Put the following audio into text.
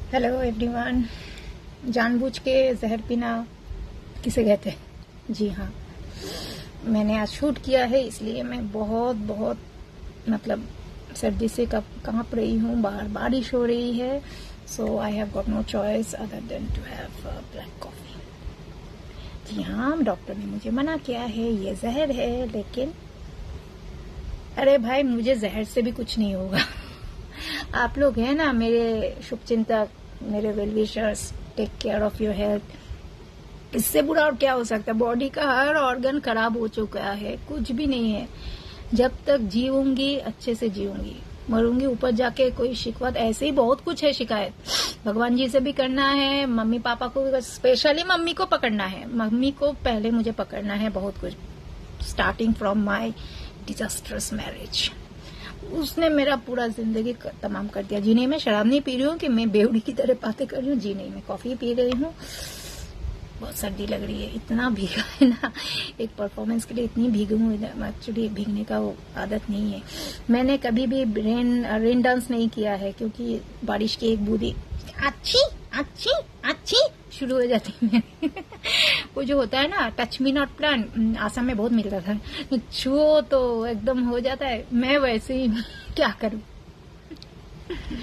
Hello everyone. जानबूझ के जहर पीना किसे कहते हैं? जी हाँ, मैंने आज शूट किया है, इसलिए मैं बहुत मतलब सर्दी से कांप रही हूँ। बाहर बारिश हो रही है, so I have got no choice other than to have black coffee. जी हाँ, डॉक्टर ने मुझे मना किया है, ये जहर है, लेकिन अरे भाई, मुझे जहर से भी कुछ नहीं होगा। आप लोग हैं ना मेरे शुभचिंतक, मेरे well wishers, take care of your health. इससे बुरा और क्या हो सकता है? बॉडी का हर ऑर्गन खराब हो चुका है, कुछ भी नहीं है। जब तक जीऊंगी अच्छे से जीऊंगी, मरूंगी ऊपर जाके कोई शिकवत, ऐसे ही बहुत कुछ है शिकायत। भगवान जी से भी करना है, मम्मी पापा को, स्पेशली मम्मी को पकड़ना है। मम्मी को पहले मुझे पकड़ना है बहुत कुछ, starting from my disastrous marriage. उसने मेरा पूरा जिंदगी तमाम कर दिया। जी नहीं, मैं शराब नहीं पी रही हूँ कि मैं बेवड़ी की तरह बातें कर रही हूँ। जी नहीं, मैं कॉफी पी रही हूँ। बहुत सर्दी लग रही है, इतना भीगा है ना, एक परफॉर्मेंस के लिए इतनी भीगी हूँ। एक्चुअली भीगने का वो आदत नहीं है। मैंने कभी भी रेन डांस नहीं किया है, क्योंकि बारिश की एक बूंदी अच्छी अच्छी अच्छी शुरू हो जाती है। वो जो होता है ना, touch me not plant, Assam में बहुत मिलता था, छुओ तो एकदम हो जाता है। मैं वैसे ही क्या करूं।